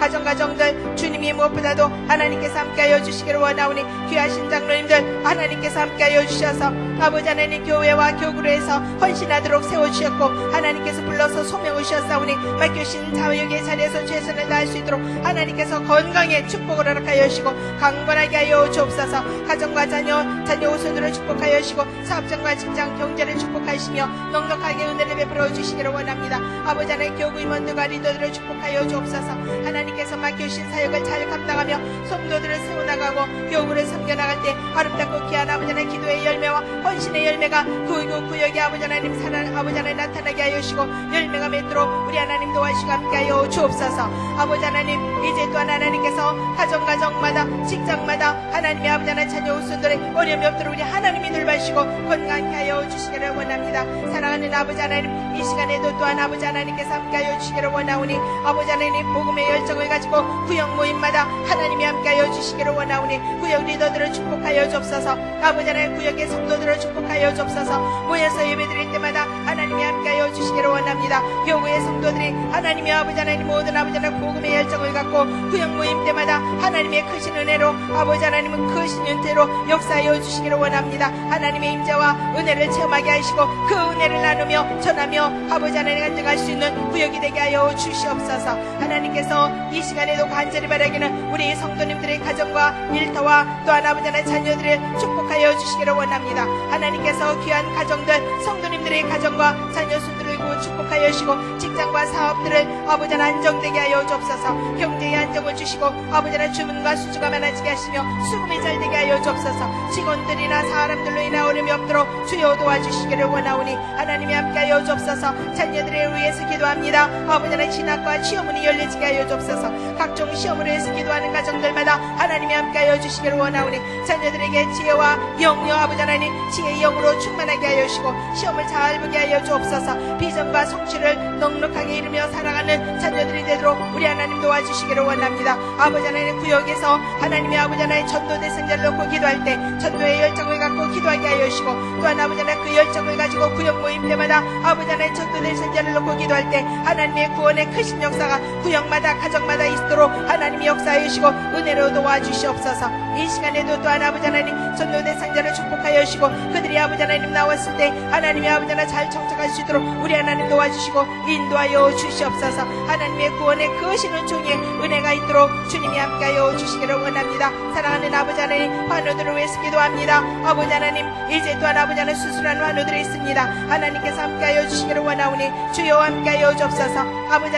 가정들 주님이 무엇보다도 하나님께서 함께하여 주시기를 원하오니 귀하신 장로님들 하나님께서 함께하여 주셔서 아버지 하나님 교회와 교구로 해서 헌신하도록 세워주셨고 하나님께서 불러서 소명을 주셨사오니 맡겨주신 자유의 자리에서 최선을 다할 수 있도록 하나님께서 건강에 축복을 허락하여 주시고 강건하게 하여 주옵소서. 가정과 자녀 후손들을 축복하여 주시고 사업장과 직장 경제를 축복하시며 넉넉하게 은혜를 베풀어 주시기를 원합니다. 아버지 하나님 교구 임원들과 리더들을 축복하여 주옵소서. 하나님께서 맡겨주신 사역을 잘 감당하며 성도들을 세워나가고 교구를 섬겨나갈 때 아름답고 귀한 아버지 하나님 기도의 열매와 헌신의 열매가 그 구역에 아버지 하나님 아버지 하나님 나타나게 하여 주시고 열매가 맺도록 우리 하나님 도와주시고 함께하여 주옵소서. 아버지 하나님 이제 또한 하나님께서 가정마다 직장마다 하나님의 아버지 하나님 자녀 후손들의 어려움이 없도록 우리 하나님이 돌봐주시고 건강하게 하여 주시기를 원합니다. 사랑하는 아버지 하나님 이 시간에도 또한 아버지 하나님께서 함께하여 주시기를 원하오니 아버지 하나님 복음의 열정을 가지고 구역 모임마다 하나님이 함께하여 주시기를 원하오니 구역 리더들을 축복하여 주옵소서. 아버지 하나님 구역의 성도들을 축복하여 주옵소서. 모여서 예배드릴 때마다 하나님이 함께하여 주시기를 원합니다. 교구의 성도들이 하나님의 아버지 하나님 모든 아버지 하나님 복음의 열정을 갖고 구역 모임 때마다 하나님의 크신 은혜로 아버지 하나님은 크신 은혜로 역사하여 주시기를 원합니다. 하나님의 임재와 은혜를 체험하게 하시고 그 은혜를 나누며 전하며 아버지 하나님 간증할 수 있는 구역이 되게 하여 주시옵소서. 하나님께서 이 시간에도 간절히 바라기는 우리 성도님들의 가정과 일터와 또한 아버지 하나님 자녀들을 축복하여 주시기를 원합니다. 하나님께서 귀한 가정들 성도님들의 가정과 자녀 수들을 축복하여 주시고 직장과 사업들을 아버지 하나님 안정되게 하여 주옵소서. 경제의 안정을 주시고 아버지 하나님 주문과 수주가 많아지게 하시며 수금이 잘 되게 하여 주옵소서. 직원들이나 사람들로 인한 어려움이 없도록 주여 도와주시기를 원하오니 하나님이 함께하여 주옵소서. 자녀들을 위해서 기도합니다. 아버지 하나님 진학과 시험문이 열려지게 하여 주옵소서. 각종 시험을 위해서 기도하는 가정들마다 하나님이 함께하여 주시기를 원하오니 자녀들에게 지혜와 영요 아버지 하나님 지혜의 영으로 충만하게 하여 주시고 시험을 잘 보게 하여 주옵소서. 비전과 성취를 넉넉하게 이루며 살아가는 자녀들이 되도록 우리 하나님 도와주시기를 원합니다. 아버지 하나님 구역에서 하나님의 아버지 하나님 전도 대상자를 놓고 기도할 때 전도의 열정을 갖고 기도하게 하여 주시고 또한 아버지 하나님 그 열정을 가지고 구역 모임 때마다 아버지 하나님 전도 대상자를 놓고 기도할 때 하나님의 구원의 크신 역사가 구역마다 가정마다 있도록 하나님이 역사하여 주시고 은혜로 도와주시옵소서. 이 시간에도 또한 아버지 하나님 전도 대상자를 축복하여 주시고 그들이 아버지 하나님 나왔을 때 하나님의 아버지 하나님 잘 정착할 수 있도록 우리 하나님 도와주시고 인도하여 주시옵소서. 하나님의 구원의 크신 은총에 은혜가 있도록 주님이 함께하여 주시기를 원합니다. 사랑하는 아버지 하나님 환우들을 위해서 기도합니다. 아버지 하나님 이제 또한 아버지 하나님 수술한 환우들이 있습니다. 하나님께서 함께하여 주시기를 원하오니 주여 함께하여 주옵소서. 아버지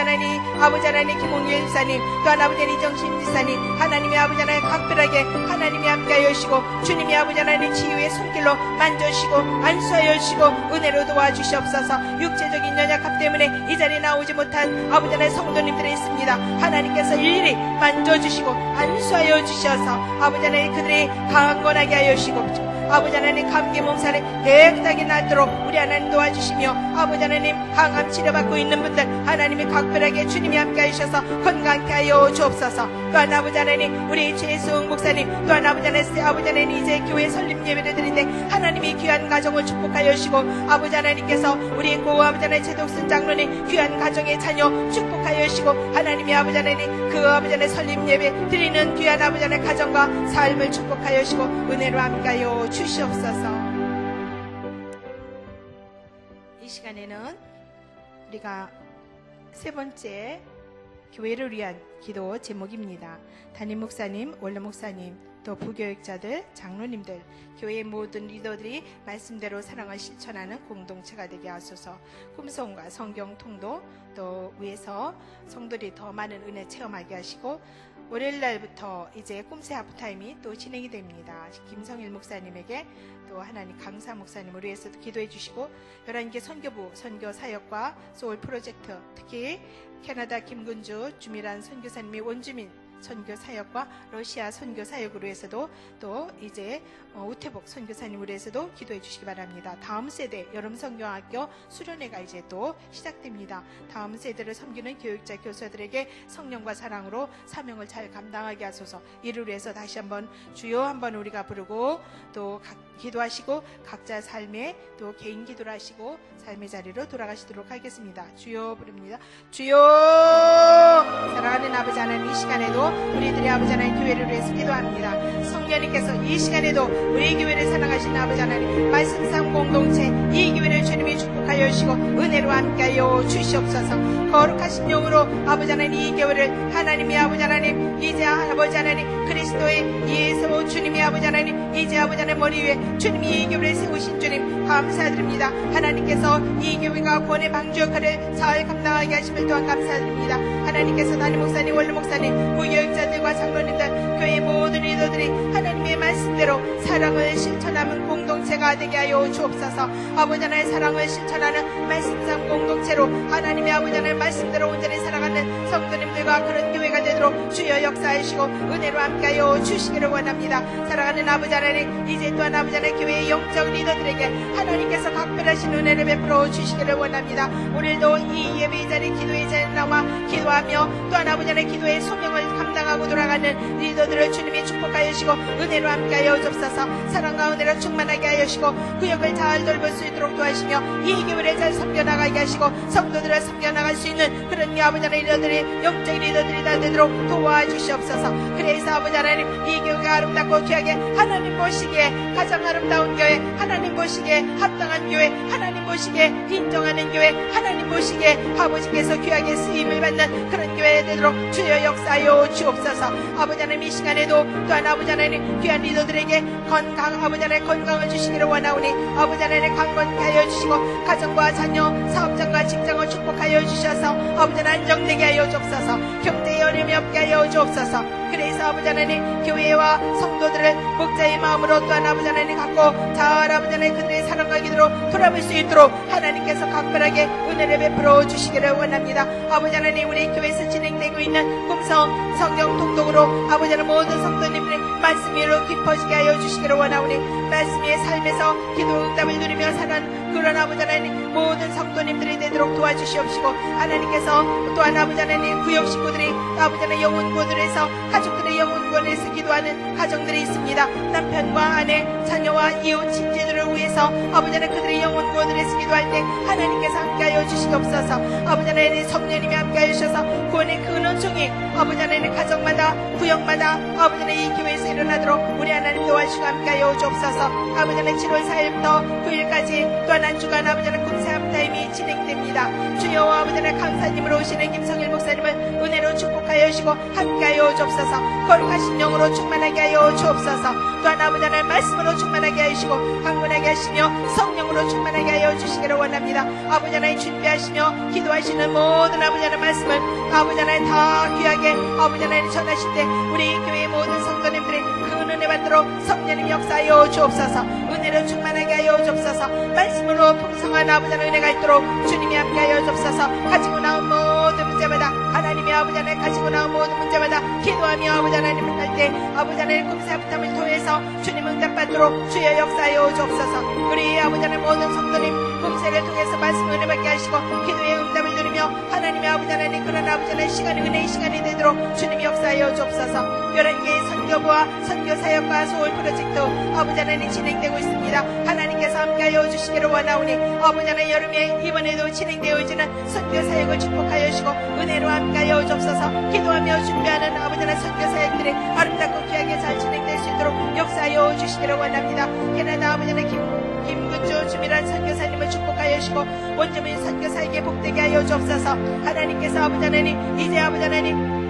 하나님 김홍일 집사님 또한 아버지 하나님 이정신 집사님 하나님의 아버지 하나님 각별하게 하나님이 함께하여 주시고 주님이 아버지 하나님 치유의 손길로 만져주시고 안수하여 주시고 은혜로 도와주시옵소서. 육체적인 연약함 때문에 이 자리에 나오지 못한 아버지 하나님 성도님들이 있습니다. 하나님께서 일일이 만져주시고 안수하여 주셔서 아버지 하나님 그들이 강건하게 하여 주시고 아버지 하나님 감기 몸살에 깨끗하게 낫도록 우리 하나님 도와주시며 아버지 하나님 항암 치료받고 있는 분들 하나님이 각별하게 주님이 함께 하셔서 건강케 하여 주옵소서. 또한 아버지 하나님 우리 최수흥 목사님 또한 아버지 하나님 이제 교회 설립 예배를 드리는데 하나님이 귀한 가정을 축복하여 주시고 아버지 하나님께서 우리 고 아버지 하나님 최독순 장로님 귀한 가정의 자녀 축복하여 주시고 하나님이 아버지 하나님 그 아버지 하나님 설립 예배 드리는 귀한 아버지 하나님 가정과 삶을 축복하여 주시고 은혜로 함께하여 주시옵소서. 이 시간에는 우리가 세 번째 교회를 위한 기도 제목입니다. 담임 목사님, 원로 목사님, 또 부교육자들, 장로님들, 교회의 모든 리더들이 말씀대로 사랑을 실천하는 공동체가 되게 하소서. 꿈송과 성경 통도 또 위에서 성도들이 더 많은 은혜 체험하게 하시고 월요일 날부터 이제 꿈새 하프타임이 또 진행이 됩니다. 김성일 목사님에게 또 하나님 강사 목사님을 위해서도 기도해 주시고 11개 선교부 선교 사역과 소울 프로젝트 특히 캐나다 김근주 주미란 선교사님이 원주민 선교 사역과 러시아 선교 사역으로 해서도 또 이제 우태복 선교사님으로 해서도 기도해 주시기 바랍니다. 다음 세대 여름 성경학교 수련회가 이제 또 시작됩니다. 다음 세대를 섬기는 교육자 교사들에게 성령과 사랑으로 사명을 잘 감당하게 하소서. 이를 위해서 다시 한번 주여 한번 우리가 부르고 또 각 기도하시고 각자 삶에 또 개인 기도를 하시고 삶의 자리로 돌아가시도록 하겠습니다. 주여 부릅니다. 주여. 사랑하는 아버지 하나님, 이 시간에도 우리들의 아버지 하나님 교회를 위해서 기도합니다. 성령님께서 이 시간에도 우리 교회를 사랑하시는 아버지 하나님, 말씀상 공동체 이 교회를 주님이 축복하여 주시고 은혜로 함께하여 주시옵소서. 거룩하신 영으로 아버지 하나님 이 교회를 하나님의 아버지 하나님, 이제 아버지 하나님 그리스도의 예수 주님의 아버지 하나님, 이제 아버지 하나님 머리 위에 주님이 이 교회를 세우신 주님 감사드립니다. 하나님께서 이 교회가 구원의 방주 역할을 잘 감당하게 하심을 또한 감사드립니다. 하나님께서 담임 목사님, 원로 목사님, 부교육자들과 장로님들, 교회 모든 리더들이 하나님의 말씀대로 사랑을 실천하는 공동체가 되게 하여 주옵소서. 아버지 하나님의 사랑을 실천하는 말씀상 공동체로 하나님의 아버지 하나님의 말씀대로 온전히 살아가는 성도님들과 그런 교회가 되도록 주여 역사하시고 은혜로 함께하여 주시기를 원합니다. 사랑하는 아버지 하나님, 이제 또한 아버지 하나님 교회의 영적 리더들에게 하나님께서 각별하신 은혜를 베풀어 주시기를 원합니다. 오늘도 이 예배의 자리, 기도의 자리에 나와 기도하며 또한 아버지 하나님 기도의 소명을 감당하고 돌아가는 리더들을 주님이 축복하여 주시고 은혜로 함께하여 주옵소서. 사랑과 은혜로 충만하게 하여 주시고 구역을 잘 돌볼 수 있도록 도와주시며 이 교회를 잘 섬겨나가게 하시고 성도들을 섬겨나갈 수 있는 그런 아버지 하나님 리더들이 영적 리더들이 다 되도록 도와주시옵소서. 그래서 아버지 하나님 이 교회가 아름답고 귀하게 하나님 보시기에 가장 아름다운 교회, 하나님 보시기에 합당한 교회, 하나님 보시기에 인정하는 교회, 하나님 보시기에 아버지께서 귀하게 쓰임을 받는 그런 교회가 되도록 주여 역사하여 주옵소서. 아버지 하나님 이 시간에도 또한 아버지 하나님 귀한 리더들에게 건강, 아버지 하나님 건강을 주시기를 원하오니 아버지 하나님 강건케 하여 주시고 가정과 자녀, 사업장과 직장을 축복하여 주셔서 아버지 하나님 안정되게 하여 주옵소서. 경제에 어려움이 없게 하여 주옵소서. 그래서 아버지 하나님 교회와 성도들을 목자의 마음으로 또한 아버지 하나님 갖고 잘 아버지 하나님 그들의 사랑과 기도로 돌아볼 수 있도록 하나님께서 각별하게 은혜를 베풀어 주시기를 원합니다. 아버지 하나님 우리 교회에서 진행되고 있는 kum성 성경 통독으로 아버지 하나님 모든 성도님들의 말씀 위로 깊어지게 하여 주시기를 원하오니 말씀 위의 삶에서 기도 응답을 누리며 사는 그런 아버지 하나님 모든 성도님들이 되도록 도와주시옵시고 하나님께서 또한 아버지 하나님 구역 식구들이 아버지 하나님 영혼구원에서 가족들의 영혼구원에서 기도하는 가정들이 있습니다. 남편과 아내, 자녀와 이웃, 친지들을 위해서 아버지 하나님 그들의 영혼구원에서 기도할 때 하나님께서 함께하여 주시옵소서. 아버지 하나님 성령님이 함께하여 주셔서 구원의 그 은총이 아버지 하나님 가정마다 구역마다 아버지 하나님 이 교회에서 일어나도록 우리 하나님 도와주시고 함께하여 주옵소서. 아버지 하나님 7월 4일부터 9일까지 또한 한 주간 아버지 하나님 금세 합타임이 진행됩니다. 주여 아버지 하나님 강사님으로 오시는 김성일 목사님을 은혜로 축복하여 주시고 함께하여 주옵소서. 거룩하신 영으로 충만하게 하여 주옵소서. 또한 아버지 하나님 말씀으로 충만하게 하시고 강건하게 하시며 성령으로 충만하게 하여 주시기를 원합니다. 아버지 하나님 준비하시며 기도하시는 모든 아버지 하나님 말씀을 아버지 하나님 다 귀하게 아버지 하나님 전하실 때 우리 교회의 모든 성도님들이 그 은혜 받도록 성령님 역사하여 주옵소서. 은혜로 충만하게 하여 주옵소서. 말씀으로 풍성한 아버지 하나님 은혜가 있도록 주님이 함께하여 주옵소서. 가지고 나온 모든 문제마다 하나님의 아버지 하나님 가지고 나온 모든 문제마다 기도하며 아버지 하나님을 할 때 아버지 하나님 금세 합tam을 통해서 주님 응답받도록 주여 역사하여 주옵소서. 우리 아버지 하나님 모든 성도님 금세를 통해서 말씀 은혜 받게 하시고 기도의 응답을 누리며 하나님의 아버지 하나님 그런 아버지 하나님 시간이 은혜의 시간이 되도록 주님 역사하여 주옵소서. 11개의 선교부와 선교사역과 소울 프로젝트 아버지 하나님 진행되고 있습니다. 하나님께서 함께하여 주시기를 원하오니 아버지 하나님 여름에 이번에도 진행되어지는 선교사역을 축복하여 주시고 은혜로 함께하여 주옵소서. 기도하며 준비하는 아버지 하나님 선교사역들이 아름답고 귀하게 잘 진행될 수 있도록 역사하여 주시기를 원합니다. 캐나다 아버지 하나님 김군주 주미란 선교사님을 축복하여 주시고 원주민 선교사에게 복되게 하여 주옵소서. 하나님께서 아버지 하나님 이제 아버지 하나님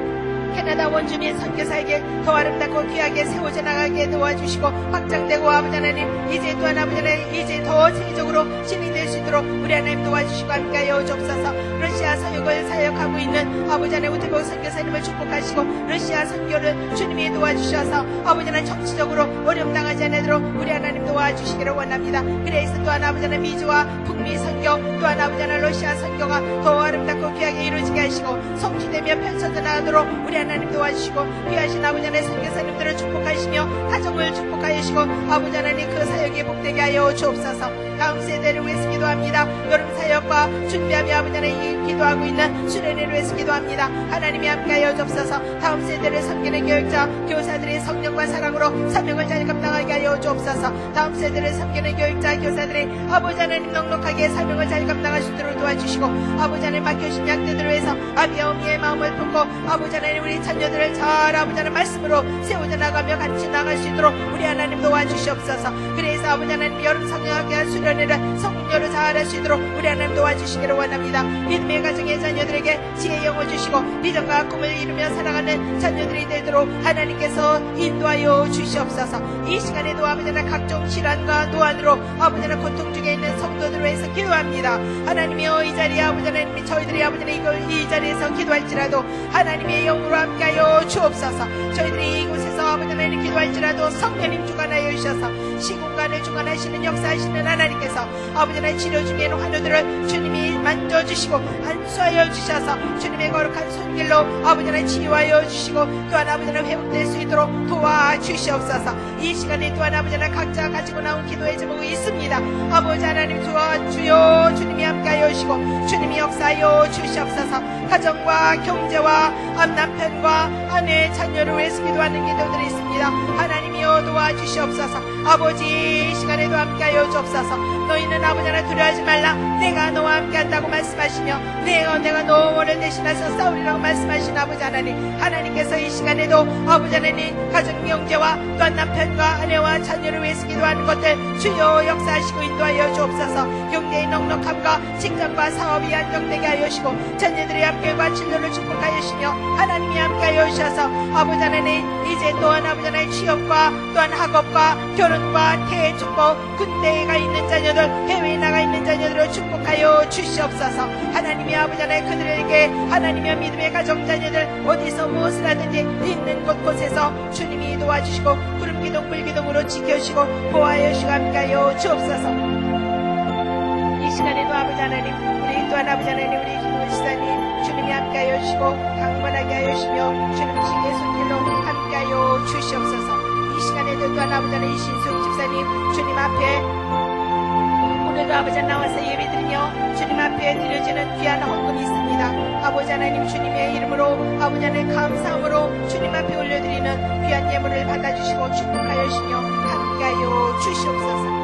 캐나다 원주민 선교사에게 더 아름답고 귀하게 세워져 나가게 도와주시고 확장되고 아버지 하나님 이제 또한 아버지 하나님 이제 더 세계적으로 진행될 수 있도록 우리 하나님 도와주시고 함께하여 주옵소서. 러시아 사역을 사역하고 있는 아버지 하나님 우태복 선교사님을 축복하시고 러시아 선교를 주님이 도와주셔서 아버지 하나님 정치적으로 어려움 당하지 않도록 우리 하나님 도와주시기를 원합니다. 그래서 또한 아버지 하나님 미주와 북미 선교 또한 아버지 하나님 러시아 선교가 더 아름답고 귀하게 이루어지게 하시고 성취되며 펼쳐져 나가도록 우리 하나님 도와주시고 귀하신 아버지 하나님 선교사님들을 축복하시며 가정을 축복하시고 아버지 하나님 그 사역에 복되게 하여 주옵소서. 다음 세대를 위해서 기도합니다. 여름 사역과 준비하며 아버지 하나님 기도하고 있는 수련회를 위해서 기도합니다. 하나님이 함께하여 주옵소서. 다음 세대를 섬기는 교육자, 교사들의 성령과 사랑으로 사명을 잘 감당하게 하여 주옵소서. 다음 세대를 섬기는 교육자, 교사들의 아버지 하나님 넉넉하게 사명을 잘 감당할 수 있도록 도와주시고, 아버지 하나님 맡겨주신 약대들을 위해서 아비 어미의 마음을 품고 아버지 하나님 우리 자녀들을 잘 아버지 하나님 말씀으로 세워져 나가며 같이 나갈 수 있도록 우리 하나님 도와주시옵소서. 그래서 아버지 하나님 여름 성령학교 수련회를 성령으로 잘 할 수 있도록 우리 하나님 도와주시기를 원합니다. 믿음의 가정의 자녀들에게 지혜 영을 주시고 비전과 꿈을 이루며 살아가는 자녀들이 되도록 하나님께서 인도하여 주시옵소서. 이 시간에도 아버지 하나님 각종 질환과 노안으로 아버지 하나님 고통 중에 있는 성도들을 위해서 기도합니다. 하나님이여 이 자리에 아버지 하나님 저희들이 아버지 하나님 이 자리에서 기도할지라도 하나님의 영으로 함께하여 주옵소서. 저희들이 이곳에서 아버지 하나님 기도할지라도 성령님 주관하여 주셔서 시공간을 주관하시는 역사하시는 하나님께서 아버지 하나님 치료 중에 있는 환우들을 주님이 만져주시고 안수하여 주셔서 주님의 거룩한 손길로 아버지 하나님 치유하여 주시고 또한 아버지 하나님 회복될 수 있도록 도와주시옵소서. 이 시간에 또한 아버지 하나님 각자 가지고 나온 기도의 제목이 있습니다. 아버지 하나님 주여 주님이 함께하여 주시고 주님이 역사하여 주시옵소서. 가정과 경제와 남편과 아내 자녀를 위해서 기도하는 기도들이 있습니다. 하나님이여 도와주시옵소서. 아버지 이 시간에도 함께하여 주옵소서. 너희는 아버지 하나 두려워하지 말라 내가 너와 함께한다고 말씀하시며 내가 너를 대신해서 싸우리라고 말씀하신 아버지 하나님께서 이 시간에도 아버지 하나님 가정 경제와 또한 남편과 아내와 자녀를 위해서 기도하는 것들 주여 역사하시고 인도하여 주옵소서. 경제의 넉넉함과 직장과 사업이 안정되게 하여 주시고 자녀들의 합격과 진로를 축복하여 주시며 하나님이 함께하여 주셔서 아버지 하나님 이제 또한 아버지 하나님 취업과 또한 학업과 결혼과 태의 축복 군대에 가 있는 자녀들 해외에 나가 있는 자녀들을 축복하여 주시옵소서. 하나님이 아버지 하나님 그들에게 하나님의 믿음의 가정 자녀들 어디서 무엇을 하든지 있는 곳곳에서 주님이 도와주시고 구름기둥 불기둥으로 지켜주시고 보호하여 주시고 함께하여 주옵소서. 이 시간에도 아버지 하나님 우리 또한 아버지 하나님 우리 김호 지사님 주님이 함께하여 주시고 강건하게 하여 주시며 주님 지혜의 손길로 함께하여 주시옵소서. 이 시간에도 또한 아버지 하나님 이신숙 집사님 주님 앞에 오늘도 아버지 나와서 예배드리며 주님 앞에 드려지는 귀한 헌금이 있습니다. 아버지 하나님 주님의 이름으로 아버지 하나님 감사함으로 주님 앞에 올려드리는 귀한 예물을 받아주시고 축복하여 주시며 함께하여 주시옵소서.